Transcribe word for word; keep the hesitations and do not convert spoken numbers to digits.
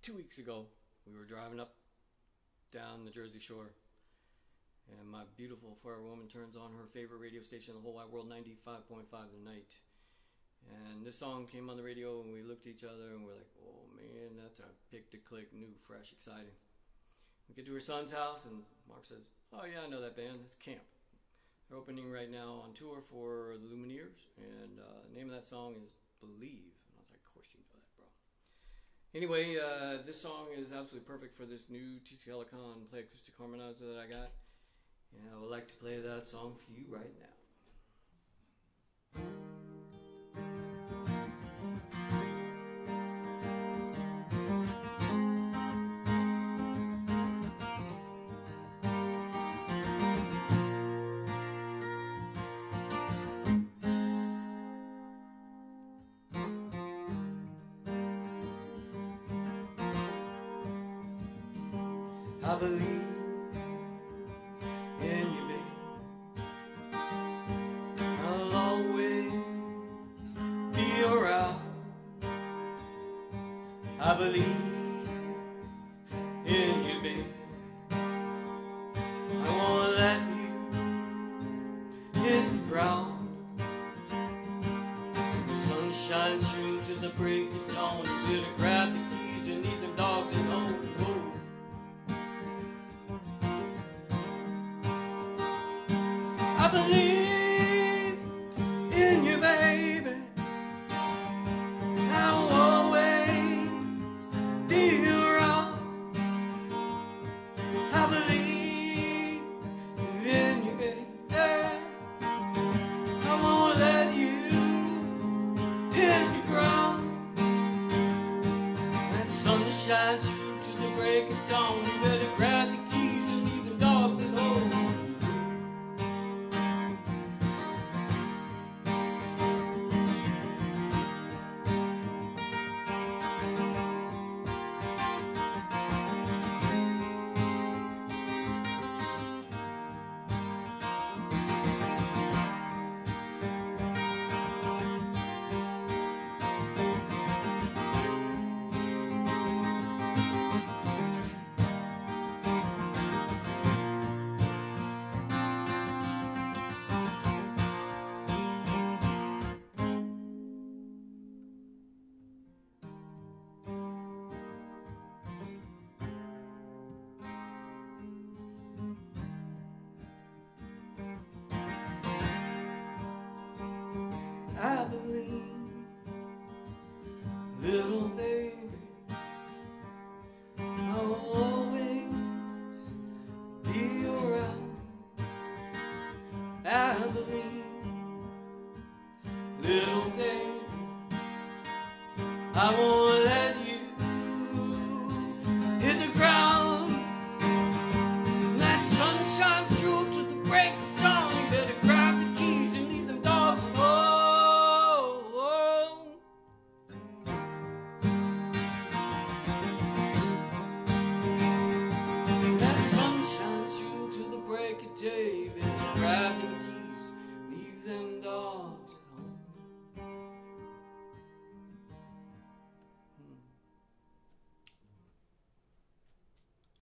two weeks ago, we were driving up down the Jersey Shore, and my beautiful forever woman turns on her favorite radio station in the whole wide world, ninety-five point five The Night. And this song came on the radio, and we looked at each other, and we're like, oh man, that's a pick-to-click, new, fresh, exciting. We get to her son's house, and Mark says, oh yeah, I know that band, it's Caamp. They're opening right now on tour for the Lumineers, and uh, the name of that song is Believe. And I was like, of course you know that, bro. Anyway, uh, this song is absolutely perfect for this new T C Helicon Play Acoustic Harmonizer that I got. And I would like to play that song for you right now. I believe in you, babe. I'll always be around. I believe in you, babe. I won't let you hit the ground. The sun shines through to the break of dawn. You better grab the keys and leave them dogs alone. I believe in you, baby. I'll always be around. I believe in you, baby. I won't let you hit the ground. That sun shines through to the break of dawn. You better grab the keys and leave the dogs at home. I believe, little baby, I'll always be around. I believe, little baby, I won't let you hit the ground. That sun shines through to the break of dawn. You better grab the keys and leave them dogs alone. Day, baby, grab the